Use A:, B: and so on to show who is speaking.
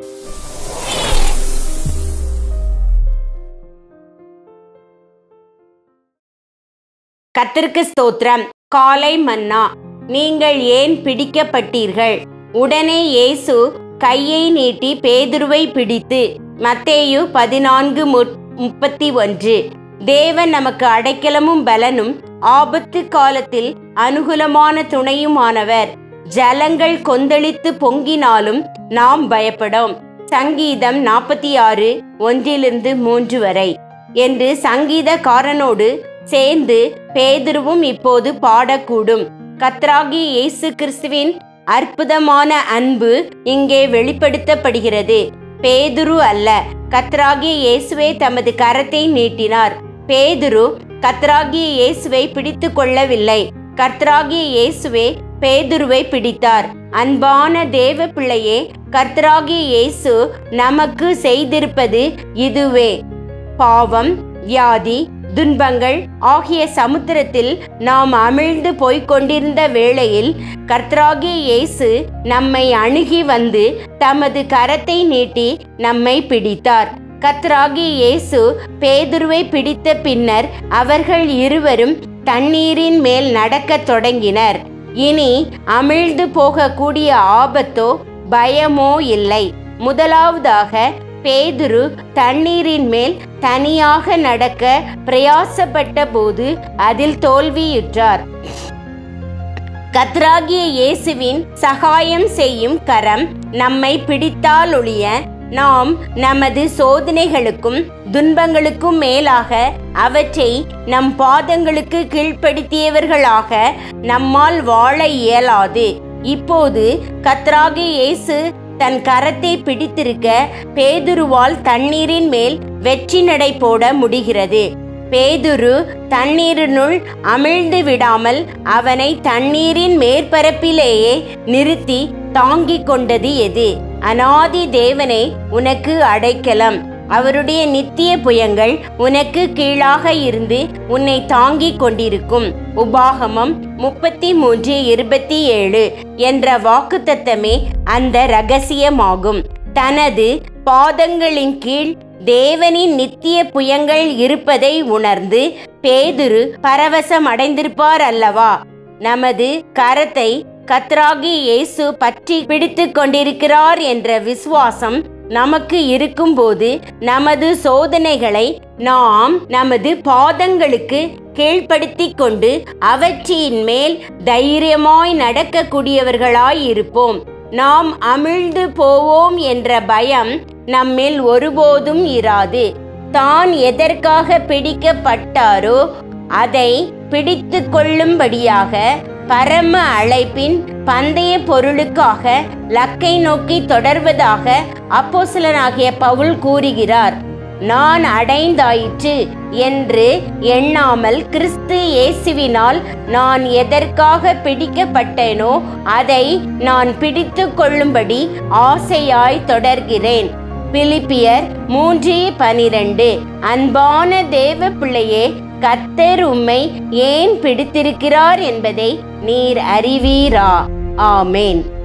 A: கர்த்தருக்கு ஸ்தோத்திரம். காலை மன்னா. நீங்கள் ஏன் பிடிக்கப்பட்டீர்கள்? உடனே இயேசு கையை நீட்டி பேதுருவை பிடித்து. மத்தேயு 14:31. தேவன் நமக்கு அடைக்கலமும் பலனும் ஆபத்து காலத்தில் அனுகூலமான துணையுமானவர். ஜலங்கள் கொந்தளித்து பொங்கினாலும் நாம் பயப்படோம். சங்கீதம் 46:1-3 வரை என்று சங்கீதக்காரனோடு சேர்ந்து பேதுருவும் இப்போது பாடக்கூடும். கர்த்தராகிய இயேசு கிறிஸ்துவின் அற்புதமான அன்பு இங்கே வெளிப்படுத்தப்படுகிறது. பேதுரு அல்ல, கர்த்தராகிய இயேசுவே தமது கரத்தை நீட்டினார். பேதுரு கர்த்தராகிய இயேசுவை பிடித்து கொள்ளவில்லை, கர்த்தராகிய இயேசுவே பேதுருவை பிடித்தார். அன்பான தேவ பிள்ளையே, கர்த்தராகிய இயேசு நமக்கு செய்திருப்பது இதுவே. பாவம், வியாதி, துன்பங்கள் ஆகிய சமுத்திரத்தில் நாம் அமிழ்ந்து போய்கொண்டிருந்த வேளையில் கர்த்தராகிய இயேசு நம்மை அணுகி வந்து தமது கரத்தை நீட்டி நம்மை பிடித்தார். கர்த்தராகிய இயேசு பேதுருவை பிடித்த பின்னர் அவர்கள் இருவரும் தண்ணீரின் மேல் நடக்கத் தொடங்கினர். இனி அமிழ்ந்து போகக்கூடிய ஆபத்தோ பயமோ இல்லை. முதலாவதாக பேதுரு தண்ணீரின் மேல் தனியாக நடக்க பிரயாசப்பட்ட போது அதில் தோல்வியுற்றார். கர்த்தராகிய இயேசுவின் சகாயம் செய்யும் கரம் நம்மை பிடித்தாலொழிய நாம் நமது சோதனைகளுக்கும் துன்பங்களுக்கும் மேலாக அவற்றை நம் பாதங்களுக்கு கீழ்ப்படுத்தியவர்களாக நம்மால் வாழ இயலாது. இப்போது கர்த்தராகிய இயேசு தன் கரத்தை பிடித்திருக்க பேதுருவால் தண்ணீரின் மேல் வெற்றி நடை போட முடிகிறது. பேதுரு தண்ணீரினுள் அமிழ்ந்து விடாமல் அவனை தண்ணீரின் மேற்பரப்பிலேயே நிறுத்தி தாங்கிக் கொண்டது எது? அநாதி தேவனே உனக்கு அடைக்கலம். அவருடைய நித்திய புயங்கள் உனக்கு கீழாக இருந்து உன்னை தாங்கிக் கொண்டிருக்கும். உபாகமம் 33:27 என்ற வாக்குத்தத்தமே அந்த இரகசியமாகும். தனது பாதங்களின் கீழ் தேவனின் நித்திய புயங்கள் இருப்பதை உணர்ந்து பேதுரு பரவசம் அடைந்திருப்பார் அல்லவா? நமது கரத்தை கர்த்தராகிய இயேசு பற்றி பிடித்து கொண்டிருக்கிறார் என்ற விசுவாசம் நமக்கு இருக்கும்போது நமது சோதனைகளை நாம் நமது பாதங்களுக்கு கீழ்ப்படுத்தி கொண்டு அவற்றின் மேல் தைரியமாய் நடக்கக்கூடியவர்களாய் இருப்போம். நாம் அமிழ்ந்து போவோம் என்ற பயம் நம்மில் ஒருபோதும் இராது. தான் எதற்காக பிடிக்கப்பட்டாரோ அதை பிடித்து கொள்ளும்படியாக பரம அழைப்பின் பந்தய பொருளுக்காக லக்கை நோக்கி தொடர்வதாக அப்போஸ்தலனாகிய பவுல் கூறுகிறார். நான் அடைந்தாயிற்று என்று எண்ணாமல் கிறிஸ்து இயேசுவினால் நான் எதற்காக பிடிக்கப்பட்டேனோ அதை நான் பிடித்து கொள்ளும்படி ஆசையாய் தொடர்கிறேன். பிலிப்பியர் 3:12. அன்பான தேவ பிள்ளையே, கர்த்தர் உம்மை ஏன் பிடித்திருக்கிறார் என்பதை நீர் அறிவீரா? ஆமேன்.